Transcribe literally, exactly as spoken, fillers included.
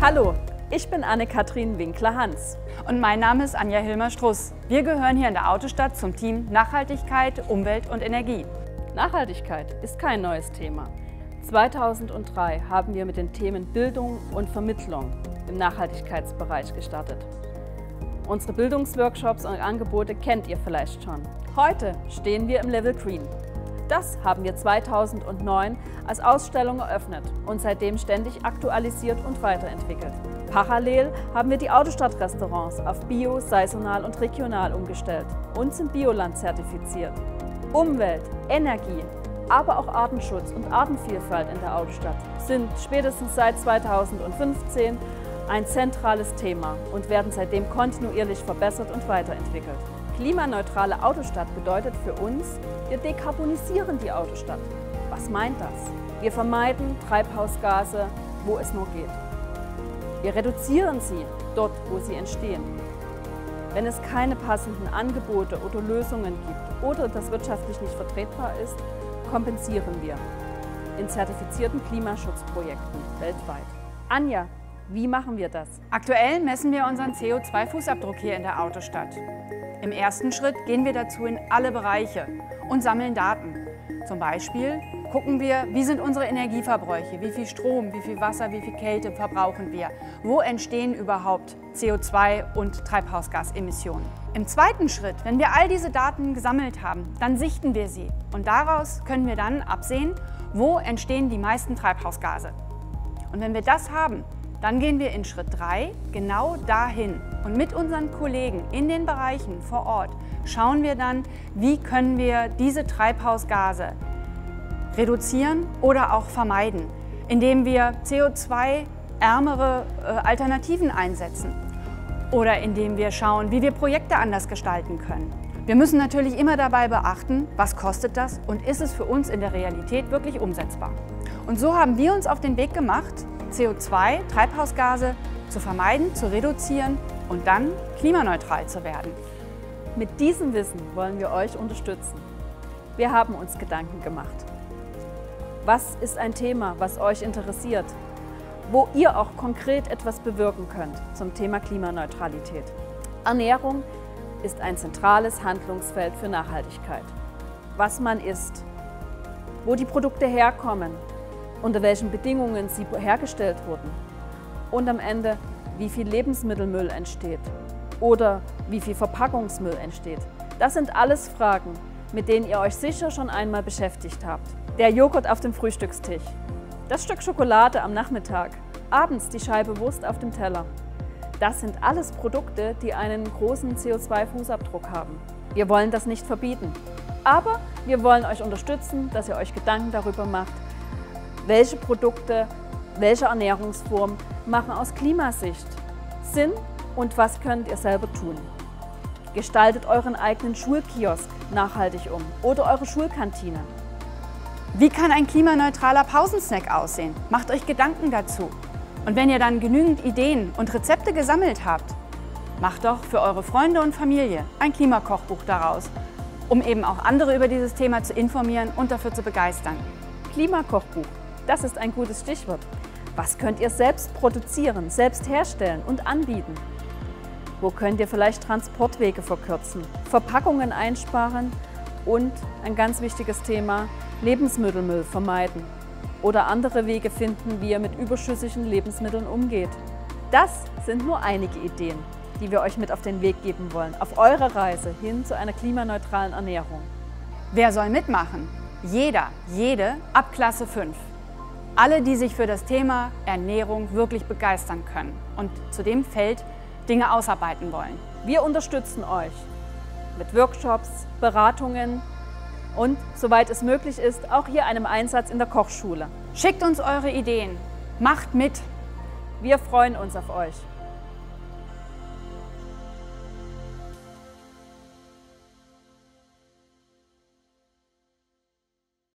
Hallo, ich bin Anne-Kathrin Winkler-Hans. Und mein Name ist Anja Hilmer-Struss. Wir gehören hier in der Autostadt zum Team Nachhaltigkeit, Umwelt und Energie. Nachhaltigkeit ist kein neues Thema. zweitausenddrei haben wir mit den Themen Bildung und Vermittlung im Nachhaltigkeitsbereich gestartet. Unsere Bildungsworkshops und Angebote kennt ihr vielleicht schon. Heute stehen wir im Level Green. Das haben wir zweitausendneun als Ausstellung eröffnet und seitdem ständig aktualisiert und weiterentwickelt. Parallel haben wir die Autostadt-Restaurants auf Bio, saisonal und regional umgestellt und sind Bioland zertifiziert. Umwelt, Energie, aber auch Artenschutz und Artenvielfalt in der Autostadt sind spätestens seit zweitausendfünfzehn ein zentrales Thema und werden seitdem kontinuierlich verbessert und weiterentwickelt. Klimaneutrale Autostadt bedeutet für uns, wir dekarbonisieren die Autostadt. Was meint das? Wir vermeiden Treibhausgase, wo es nur geht. Wir reduzieren sie dort, wo sie entstehen. Wenn es keine passenden Angebote oder Lösungen gibt oder das wirtschaftlich nicht vertretbar ist, kompensieren wir in zertifizierten Klimaschutzprojekten weltweit. Anja, wie machen wir das? Aktuell messen wir unseren C O zwei Fußabdruck hier in der Autostadt. Im ersten Schritt gehen wir dazu in alle Bereiche und sammeln Daten. Zum Beispiel gucken wir, wie sind unsere Energieverbräuche, wie viel Strom, wie viel Wasser, wie viel Kälte verbrauchen wir, wo entstehen überhaupt C O zwei und Treibhausgasemissionen. Im zweiten Schritt, wenn wir all diese Daten gesammelt haben, dann sichten wir sie und daraus können wir dann absehen, wo entstehen die meisten Treibhausgase. Und wenn wir das haben, dann gehen wir in Schritt drei genau dahin und mit unseren Kollegen in den Bereichen vor Ort schauen wir dann, wie können wir diese Treibhausgase reduzieren oder auch vermeiden, indem wir C O zwei ärmere äh, Alternativen einsetzen oder indem wir schauen, wie wir Projekte anders gestalten können. Wir müssen natürlich immer dabei beachten, was kostet das und ist es für uns in der Realität wirklich umsetzbar. Und so haben wir uns auf den Weg gemacht, C O zwei, Treibhausgase zu vermeiden, zu reduzieren und dann klimaneutral zu werden. Mit diesem Wissen wollen wir euch unterstützen. Wir haben uns Gedanken gemacht. Was ist ein Thema, was euch interessiert, wo ihr auch konkret etwas bewirken könnt zum Thema Klimaneutralität? Ernährung ist ein zentrales Handlungsfeld für Nachhaltigkeit. Was man isst, wo die Produkte herkommen, unter welchen Bedingungen sie hergestellt wurden und am Ende, wie viel Lebensmittelmüll entsteht oder wie viel Verpackungsmüll entsteht. Das sind alles Fragen, mit denen ihr euch sicher schon einmal beschäftigt habt. Der Joghurt auf dem Frühstückstisch, das Stück Schokolade am Nachmittag, abends die Scheibe Wurst auf dem Teller. Das sind alles Produkte, die einen großen C O zwei Fußabdruck haben. Wir wollen das nicht verbieten, aber wir wollen euch unterstützen, dass ihr euch Gedanken darüber macht, welche Produkte, welche Ernährungsformen machen aus Klimasicht Sinn und was könnt ihr selber tun. Gestaltet euren eigenen Schulkiosk nachhaltig um oder eure Schulkantine. Wie kann ein klimaneutraler Pausensnack aussehen? Macht euch Gedanken dazu. Und wenn ihr dann genügend Ideen und Rezepte gesammelt habt, macht doch für eure Freunde und Familie ein Klimakochbuch daraus, um eben auch andere über dieses Thema zu informieren und dafür zu begeistern. Klimakochbuch, das ist ein gutes Stichwort. Was könnt ihr selbst produzieren, selbst herstellen und anbieten? Wo könnt ihr vielleicht Transportwege verkürzen, Verpackungen einsparen und, ein ganz wichtiges Thema, Lebensmittelmüll vermeiden oder andere Wege finden, wie ihr mit überschüssigen Lebensmitteln umgeht? Das sind nur einige Ideen, die wir euch mit auf den Weg geben wollen, auf eurer Reise hin zu einer klimaneutralen Ernährung. Wer soll mitmachen? Jeder, jede ab Klasse fünf. Alle, die sich für das Thema Ernährung wirklich begeistern können und zu dem Feld Dinge ausarbeiten wollen. Wir unterstützen euch mit Workshops, Beratungen und, soweit es möglich ist, auch hier einem Einsatz in der Kochschule. Schickt uns eure Ideen, macht mit! Wir freuen uns auf euch.